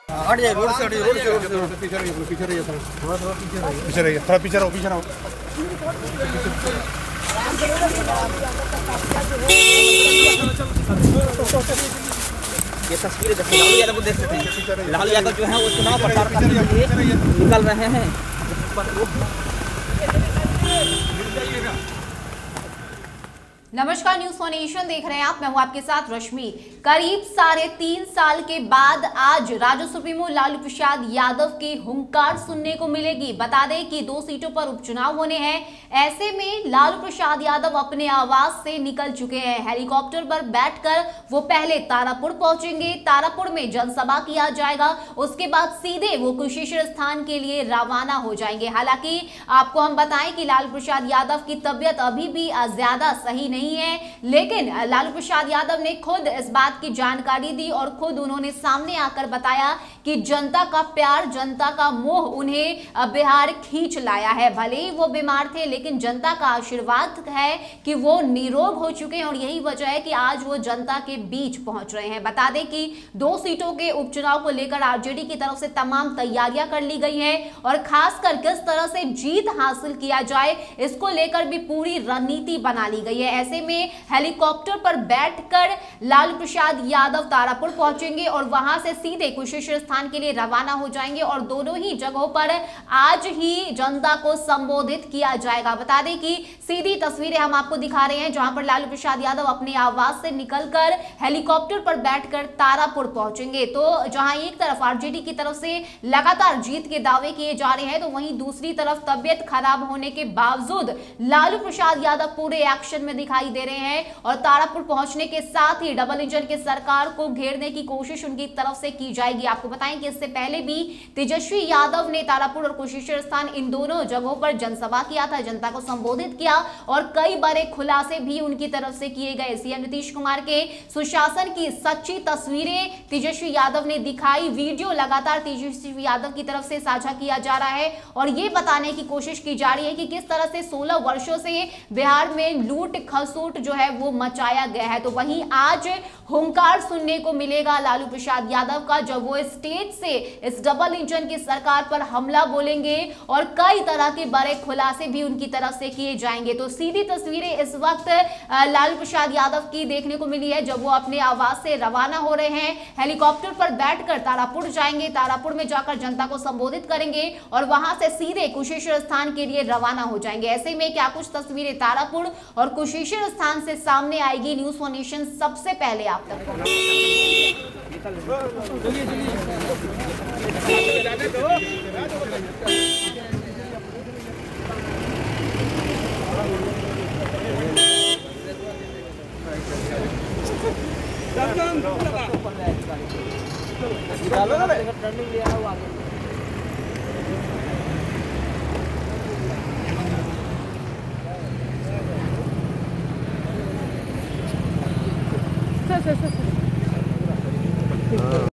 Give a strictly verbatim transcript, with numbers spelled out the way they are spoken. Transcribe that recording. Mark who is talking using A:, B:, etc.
A: हट जाइए रोड से, हट जाइए रोड से, रोड से रोड
B: पीछे रहिए, पीछे रहिए थोड़ा,
A: थोड़ा थोड़ा पीछे रहिए,
B: पीछे रहिए थोड़ा, पीछे रहो, पीछे रहो।
A: ये तस्वीरें देखो, लालू यादव को देख सकते हैं। लालू यादव जो है वो चुनाव प्रचार करने के लिए निकल रहे हैं।
C: नमस्कार, न्यूज वन नेशन देख रहे हैं आप। मैं हूं आपके साथ रश्मि। करीब साढ़े तीन साल के बाद आज राजद सुप्रीमो लालू प्रसाद यादव की हुंकार सुनने को मिलेगी। बता दें कि दो सीटों पर उपचुनाव होने हैं। ऐसे में लालू प्रसाद यादव अपने आवास से निकल चुके हैं। हेलीकॉप्टर पर बैठकर वो पहले तारापुर पहुंचेंगे। तारापुर में जनसभा किया जाएगा, उसके बाद सीधे वो कुशेश्वर स्थान के लिए रवाना हो जाएंगे। हालांकि आपको हम बताएं कि लालू प्रसाद यादव की तबीयत अभी भी ज्यादा सही नहीं है, लेकिन लालू प्रसाद यादव ने खुद इस बात की जानकारी दी और खुद उन्होंने सामने आकर बताया कि जनता का प्यार, जनता का मोह उन्हें बिहार खींच लाया है। भले ही वो बीमार थे, लेकिन जनता का आशीर्वाद है कि वो निरोग हो चुके हैं और यही वजह है कि आज वो जनता के बीच पहुंच रहे हैं। बता दें कि दो सीटों के उपचुनाव को लेकर आरजेडी की तरफ से तमाम तैयारियां कर ली गई है और खासकर किस तरह से जीत हासिल किया जाए, इसको लेकर भी पूरी रणनीति बना ली गई है। ऐसे में हेलीकॉप्टर पर बैठकर लालू प्रसाद यादव तारापुर पहुंचेंगे और वहां से सीधे कुशेश्वर स्थान के लिए रवाना हो जाएंगे और दोनों ही जगहों पर आज ही जनता को संबोधित किया जाएगा। बता दें कि सीधी तस्वीरें हम आपको दिखा रहे हैं जहां पर लालू प्रसाद यादव अपने आवास से निकलकर हेलीकॉप्टर पर बैठकर तारापुर पहुंचेंगे। तो जहां एक तरफ आरजेडी की तरफ से लगातार जीत के दावे किए जा रहे हैं, तो वहीं दूसरी तरफ तबियत खराब होने के बावजूद लालू प्रसाद यादव पूरे एक्शन में दिखाई दे रहे हैं और तारापुर पहुंचने के साथ ही डबल इंजन के सरकार को घेरने की कोशिश उनकी तरफ से की जाएगी। आपको बताएं कि इससे पहले भी तेजस्वी यादव ने तारापुर और कुशेश्वर स्थान इन दोनों जगहों पर जनसभा किया था, जनता को संबोधित किया और कई बड़े खुलासे भी उनकी तरफ से किए गए। सीएम नीतीश कुमार के सुशासन की सच्ची तस्वीरें तेजस्वी यादव ने दिखाई। वीडियो लगातार तेजस्वी यादव की तरफ से साझा किया जा रहा है और ये बताने की कोशिश की जा रही है कि किस तरह से सोलह वर्षों से बिहार में लूट खसूट जो है वो मचाया गया है। तो वहीं आज हुंकार सुनने को मिलेगा लालू प्रसाद यादव का, जब वो स्टेज से इस डबल इंजन की सरकार पर हमला बोलेंगे और कई तरह के बड़े खुलासे भी उनकी तरफ से किए जाएंगे। तो सीधी तस्वीरें इस वक्त लालू प्रसाद यादव की देखने को मिली है जब वो अपने आवास से रवाना हो रहे हैं। हेलीकॉप्टर पर बैठकर तारापुर जाएंगे, तारापुर में जाकर जनता को संबोधित करेंगे और वहां से सीधे कुशेश्वर स्थान के लिए रवाना हो जाएंगे। ऐसे में क्या कुछ तस्वीरें तारापुर और कुशेश्वर स्थान से सामने आएगी, न्यूज वन नेशन सबसे पहले आप तक
A: निकालो ना, टर्निंग लिया है आगे।
D: Sir sir sir